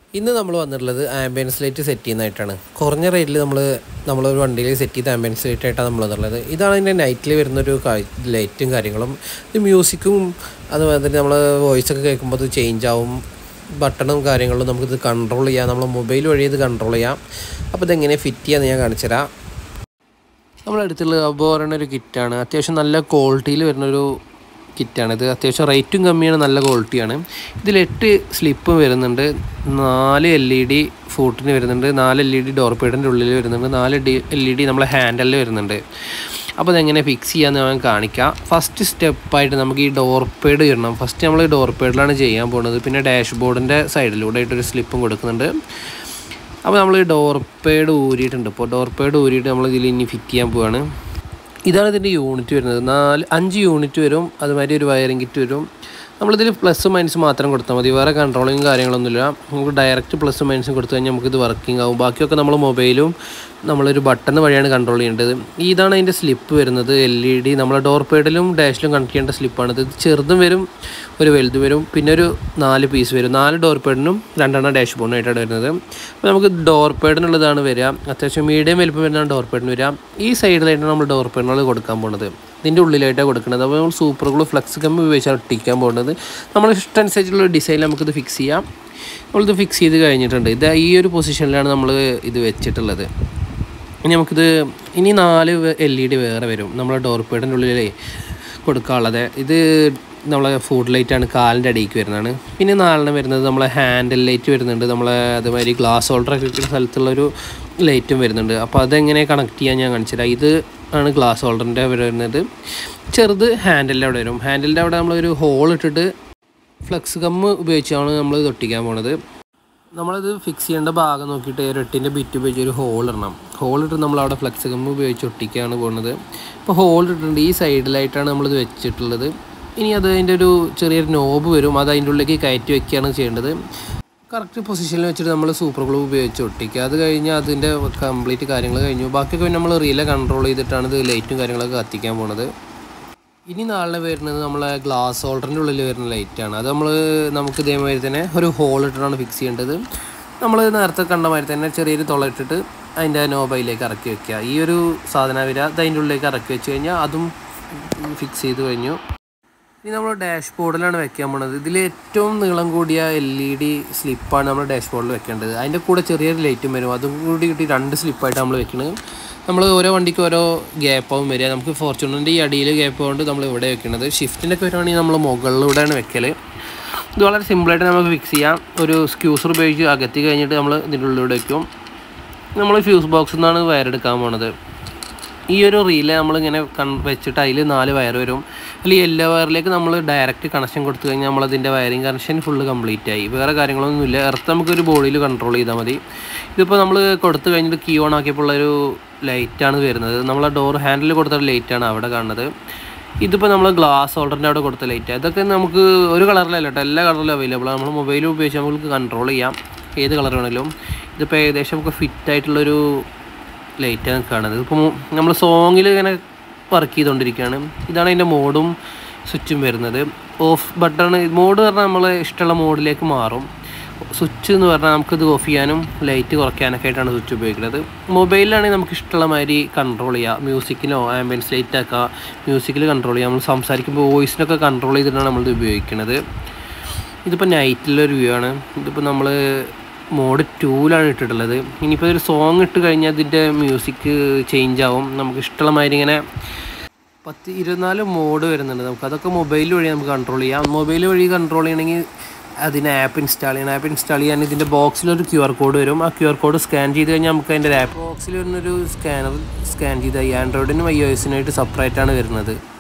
ഇന്ന് നമ്മൾ വന്നിട്ടുള്ളത് ആംബിയൻസ് ലൈറ്റ് സെറ്റ് ചെയ്യുന്നതായിട്ടാണ്. കുറഞ്ഞ റേറ്റിൽ നമ്മളൊരു വണ്ടിയിൽ സെറ്റ് ചെയ്ത ആംബിയൻസ് ലൈറ്റ് ആയിട്ടാണ് നമ്മൾ വന്നിട്ടുള്ളത്. ഇതാണ് ഇതിൻ്റെ നൈറ്റിൽ വരുന്നൊരു ലൈറ്റും കാര്യങ്ങളും. ഇത് മ്യൂസിക്കും അതുപോലെ തന്നെ നമ്മൾ വോയിസൊക്കെ കേൾക്കുമ്പോൾ അത് ചേഞ്ച് ആവും. ബട്ടണും കാര്യങ്ങളും നമുക്കിത് കൺട്രോൾ ചെയ്യാം, നമ്മൾ മൊബൈൽ വഴി ഇത് കൺട്രോൾ ചെയ്യാം. അപ്പോൾ ഇതെങ്ങനെ ഫിറ്റ് ചെയ്യാമെന്ന് ഞാൻ കാണിച്ചു തരാം. നമ്മളെടുത്തുള്ള അബോ പറയുന്ന ഒരു കിറ്റാണ്. അത്യാവശ്യം നല്ല ക്വാളിറ്റിയിൽ വരുന്നൊരു കിറ്റാണിത്. അത്യാവശ്യം റേറ്റും കമ്മിയാണ്, നല്ല ക്വാളിറ്റിയാണ്. ഇതിൽ 8 സ്ലിപ്പ് വരുന്നുണ്ട്, 4 LED ഫൂട്ടിന് വരുന്നുണ്ട്, 4 LED ഡോർ പേഡിൻ്റെ ഉള്ളിൽ വരുന്നുണ്ട്, 4 LED നമ്മളെ ഹാൻഡലിൽ വരുന്നുണ്ട്. അപ്പോൾ അതെങ്ങനെ ഫിക്സ് ചെയ്യാമെന്ന് ഞാൻ കാണിക്കാം. ഫസ്റ്റ് സ്റ്റെപ്പായിട്ട് നമുക്ക് ഈ ഡോർ പേഡ് ഇടണം. ഫസ്റ്റ് നമ്മൾ ഡോർ പേഡിലാണ് ചെയ്യാൻ പോകുന്നത്. പിന്നെ ഡാഷ്ബോർഡിൻ്റെ സൈഡിലൂടെ ആയിട്ടൊരു സ്ലിപ്പും കൊടുക്കുന്നുണ്ട്. അപ്പോൾ നമ്മൾ ഡോർ പേഡ് ഊരിയിട്ടുണ്ട്. ഇപ്പോൾ ഡോർ പേഡ് ഊരിയിട്ട് നമ്മൾ ഇതിൽ ഇനി ഫിറ്റ് ചെയ്യാൻ പോവുകയാണ്. ഇതാണ് ഇതിൻ്റെ യൂണിറ്റ് വരുന്നത്. 5 യൂണിറ്റ് വരും. അതുമാതിരി ഒരു വയറിംഗ് കിറ്റ് വരും. നമ്മളിതിൽ പ്ലസ് മൈനസ് മാത്രം കൊടുത്താൽ മതി, വേറെ കൺട്രോളിങ് കാര്യങ്ങളൊന്നുമില്ല. നമുക്ക് ഡയറക്റ്റ് പ്ലസ് മൈനസും കൊടുത്തു കഴിഞ്ഞാൽ നമുക്കിത് വർക്കിംഗ് ആവും. ബാക്കിയൊക്കെ നമ്മൾ മൊബൈലും നമ്മളൊരു ബട്ടൺ വഴിയാണ് കൺട്രോൾ ചെയ്യേണ്ടത്. ഇതാണ് അതിൻ്റെ സ്ലിപ്പ് വരുന്നത്. LED നമ്മളെ ഡോർ പേഡിലും ഡാഷിലും കണക്ട് ചെയ്യേണ്ട സ്ലിപ്പാണിത്. ഇത് ചെറുതും വരും, ഒരു വലുതും വരും, പിന്നെ ഒരു 4 പീസ് വരും. 4 ഡോർ പേഡിനും 2 ഡാഷ് ബോർഡിനായിട്ടാണ് വരുന്നത്. അപ്പോൾ നമുക്ക് ഡോർ പേഡിനുള്ളതാണ് വരിക. അത്യാവശ്യം മീഡിയം വലുപ്പം വരുന്നതാണ് ഡോർ പേഡിന് വരിക. ഈ സൈഡിലായിട്ടാണ് നമ്മൾ ഡോർ പേഡിനുള്ളത് കൊടുക്കാൻ പോകുന്നത്. ഇതിൻ്റെ ഉള്ളിലായിട്ടാണ് കൊടുക്കുന്നത്. അപ്പോൾ നമ്മൾ സൂപ്പർ ഗ്ലൂ ഫ്ലെക്സ് ഗം ഉപയോഗിച്ചാണ് ഒട്ടിക്കാൻ പോകുന്നത്. നമ്മൾ ഇഷ്ടമനുസരിച്ചുള്ള ഡിസൈൻ നമുക്കിത് ഫിക്സ് ചെയ്യാം. നമ്മളിത് ഫിക്സ് ചെയ്ത് കഴിഞ്ഞിട്ടുണ്ട്. ഇത് ഈ ഒരു പൊസിഷനിലാണ് നമ്മൾ ഇത് വെച്ചിട്ടുള്ളത്. ഇനി നമുക്കിത് 4 LED വേറെ വരും നമ്മളെ ഡോർ പേഡിൻ്റെ ഉള്ളിലേ കൊടുക്കാനുള്ളത്. ഇത് നമ്മളെ ഫുഡ് ലൈറ്റാണ്, കാലിൻ്റെ അടിയിലേക്ക് വരുന്നതാണ്. പിന്നെ 4 വരുന്നത് നമ്മളെ ഹാൻഡിൽ ലൈറ്റ് വരുന്നുണ്ട്. നമ്മളെ അതുമാതിരി ഗ്ലാസ് ഹോൾഡറൊക്കെ ഇരിക്കുന്ന സ്ഥലത്തുള്ളൊരു ലൈറ്റും വരുന്നുണ്ട്. അപ്പോൾ അതെങ്ങനെ കണക്ട് ചെയ്യാൻ ഞാൻ കാണിച്ചുതരാം. ഇത് ആണ് ഗ്ലാസ് ഹോൾഡറിൻ്റെ വരുന്നത്. ചെറുത് ഹാൻഡിലിൻ്റെ അവിടെ വരും. ഹാൻഡിലിൻ്റെ അവിടെ നമ്മളൊരു ഹോൾ ഇട്ടിട്ട് ഫ്ലെക്സ് ഗം ഉപയോഗിച്ചാണ് നമ്മൾ ഒട്ടിക്കാൻ പോണത്. നമ്മളത് ഫിക്സ് ചെയ്യേണ്ട ഭാഗം നോക്കിയിട്ട് 8ൻ്റെ ബിറ്റ് ഉപയോഗിച്ച് ഒരു ഹോൾ ഇടണം. ഹോൾ ഇട്ട് നമ്മളവിടെ ഫ്ലെക്സ് ഗം ഉപയോഗിച്ച് ഒട്ടിക്കുകയാണ് പോകുന്നത്. ഇപ്പോൾ ഹോൾ ഇട്ടിട്ടുണ്ട്. ഈ സൈഡിലായിട്ടാണ് നമ്മളിത് വെച്ചിട്ടുള്ളത്. ഇനി അത് അതിൻ്റെ ഒരു ചെറിയൊരു നോബ് വരും, അത് അതിൻ്റെ ഉള്ളിലേക്ക് കയറ്റി വയ്ക്കുകയാണ് ചെയ്യേണ്ടത്. കറക്റ്റ് പൊസിഷനിൽ വെച്ചിട്ട് നമ്മൾ സൂപ്പർ ഗ്ലൂ ഉപയോഗിച്ച് ഒട്ടിക്കുക. അത് കഴിഞ്ഞാൽ അതിൻ്റെ കംപ്ലീറ്റ് കാര്യങ്ങൾ കഴിഞ്ഞു. ബാക്കിയൊക്കെ പിന്നെ നമ്മൾ റിലേ കൺട്രോൾ ചെയ്തിട്ടാണ് ഇത് ലൈറ്റും കാര്യങ്ങളൊക്കെ കത്തിക്കാൻ പോണത്. ഇനി നാളെ വരുന്നത് നമ്മളെ ഗ്ലാസ് ഹോൾഡറിൻ്റെ ഉള്ളിൽ വരുന്ന ലൈറ്റാണ്. അത് നമുക്ക് ഇതേമാതിരി തന്നെ ഒരു ഹോൾ ഇട്ടിട്ടാണ് ഫിക്സ് ചെയ്യേണ്ടത്. നമ്മൾ നേരത്തെ കണ്ട മാതിരി തന്നെ ചെറിയൊരു തുള ഇട്ടിട്ട് അതിൻ്റെ നോബയിലേക്ക് ഇറക്കി വയ്ക്കുക. ഈ ഒരു സാധനം വരിക, അത് അതിൻ്റെ ഉള്ളിലേക്ക് ഇറക്കി വെച്ച് കഴിഞ്ഞാൽ അതും ഫിക്സ് ചെയ്ത് കഴിഞ്ഞു. ഇനി നമ്മൾ ഡാഷ് ബോർഡിലാണ് വെക്കാൻ പോണത്. ഇതിൽ ഏറ്റവും നീളം കൂടിയ LED സ്ലിപ്പാണ് നമ്മൾ ഡാഷ് ബോർഡിൽ വെക്കേണ്ടത്. അതിൻ്റെ കൂടെ ചെറിയൊരു ലൈറ്റും വരും. അതും കൂടി കിട്ടി 2 സ്ലിപ്പായിട്ട് നമ്മൾ വെക്കുന്നത്. നമ്മൾ ഓരോ വണ്ടിക്ക് ഓരോ ഗ്യാപ്പാവും വരിക. നമുക്ക് ഫോർച്യൂണറിൻ്റെ ഈ അടിയിൽ ഗ്യാപ്പ് കൊണ്ട് നമ്മൾ ഇവിടെ വെക്കുന്നത്. ഷിഫ്റ്റിൻ്റെയൊക്കെ വരുവാണെങ്കിൽ നമ്മൾ മുകളിലൂടെയാണ് വെക്കൽ. ഇത് വളരെ സിമ്പിളായിട്ട് നമുക്ക് ഫിക്സ് ചെയ്യാം. ഒരു സ്ക്യൂസർ ഉപയോഗിച്ച് അകത്തി കഴിഞ്ഞിട്ട് നമ്മൾ ഇതിൻ്റെ ഉള്ളിലൂടെ വയ്ക്കും. നമ്മൾ ഫ്യൂസ് ബോക്സിൽ നിന്നാണ് വയറെടുക്കാൻ പോണത്. ഈ ഒരു റീല് നമ്മളിങ്ങനെ വെച്ചിട്ട് അതിൽ 4 വയർ വരും. അതിൽ യെല്ലോ വയറിലേക്ക് നമ്മൾ ഡയറക്റ്റ് കണക്ഷൻ കൊടുത്തു കഴിഞ്ഞാൽ നമ്മളതിൻ്റെ വയറിങ് കണക്ഷൻ ഫുള്ള് കംപ്ലീറ്റ് ആയി. വേറെ കാര്യങ്ങളൊന്നുമില്ല. എർത്ത് നമുക്കൊരു ബോഡിയിൽ കൺട്രോൾ ചെയ്താൽ മതി. ഇതിപ്പോൾ നമ്മൾ കൊടുത്തു കഴിഞ്ഞിട്ട് കീ ഓൺ ആക്കിയപ്പോൾ ഒരു ലൈറ്റാണ് വരുന്നത്. നമ്മളെ ഡോർ ഹാൻഡിൽ കൊടുത്ത ലൈറ്റാണ് അവിടെ കാണുന്നത്. ഇതിപ്പോൾ നമ്മൾ ഗ്ലാസ് ഹോൾഡറിൻ്റെ അവിടെ കൊടുത്ത ലൈറ്റ്. ഇതൊക്കെ നമുക്ക് ഒരു കളറിലല്ല കേട്ടോ, എല്ലാ കളറിലും അവൈലബിൾ ആണ്. നമ്മൾ മൊബൈൽ ഉപയോഗിച്ച് നമുക്ക് കൺട്രോൾ ചെയ്യാം ഏത് കളർ വേണമെങ്കിലും. ഇതിപ്പോൾ ഏകദേശം നമുക്ക് ഫിറ്റായിട്ടുള്ളൊരു ലൈറ്റാണ് കാണുന്നത്. ഇപ്പോൾ നമ്മൾ സോങ്ങിൽ ഇങ്ങനെ വർക്ക് ചെയ്തുകൊണ്ടിരിക്കുകയാണ്. ഇതാണ് അതിൻ്റെ മോഡും സ്വിച്ചും വരുന്നത്. ഓഫ് ബട്ടൺ മോഡ് പറഞ്ഞാൽ നമ്മൾ ഇഷ്ടമുള്ള മോഡിലേക്ക് മാറും. സ്വിച്ച് എന്ന് പറഞ്ഞാൽ നമുക്കിത് ഓഫ് ചെയ്യാനും ലൈറ്റ് കുറയ്ക്കാനൊക്കെ ആയിട്ടാണ് സ്വിച്ച് ഉപയോഗിക്കുന്നത്. മൊബൈലിലാണെങ്കിൽ നമുക്ക് ഇഷ്ടമുള്ള മാതിരി കൺട്രോൾ ചെയ്യാം. മ്യൂസിക്കിനോ ആംബിയൻസ് ലൈറ്റ് ആക്കുക, മ്യൂസിക്കിൽ കൺട്രോൾ ചെയ്യാം. നമ്മൾ സംസാരിക്കുമ്പോൾ വോയിസിനൊക്കെ കൺട്രോൾ ചെയ്തിട്ടാണ് നമ്മളിത് ഉപയോഗിക്കുന്നത്. ഇതിപ്പോൾ നൈറ്റിലൊരു വ്യൂ ആണ്. ഇതിപ്പോൾ നമ്മൾ മോഡ് 2ലാണ് ഇട്ടിട്ടുള്ളത്. ഇനിയിപ്പോൾ ഒരു സോങ് ഇട്ട് കഴിഞ്ഞാൽ അതിൻ്റെ മ്യൂസിക് ചേഞ്ച് ആവും. നമുക്ക് ഇഷ്ടമുള്ള മാതിരി ഇങ്ങനെ 24 മോഡ് വരുന്നുണ്ട്. അതൊക്കെ മൊബൈൽ വഴി നമുക്ക് കൺട്രോൾ ചെയ്യാം. മൊബൈൽ വഴി കൺട്രോൾ ചെയ്യണമെങ്കിൽ അതിന് ആപ്പ് ഇൻസ്റ്റാൾ ചെയ്യണം. ആപ്പ് ഇൻസ്റ്റാൾ ചെയ്യാൻ ഇതിൻ്റെ ബോക്സിലൊരു QR കോഡ് വരും. ആ QR കോഡ് സ്കാൻ ചെയ്ത് കഴിഞ്ഞാൽ നമുക്ക് അതിൻ്റെ ആപ്പ് ബോക്സിൽ വരുന്നൊരു സ്കാനർ സ്കാൻ ചെയ്താൽ ആൻഡ്രോയിഡിനും iOS-നായിട്ട് സെപ്പറേറ്റാണ് വരുന്നത്.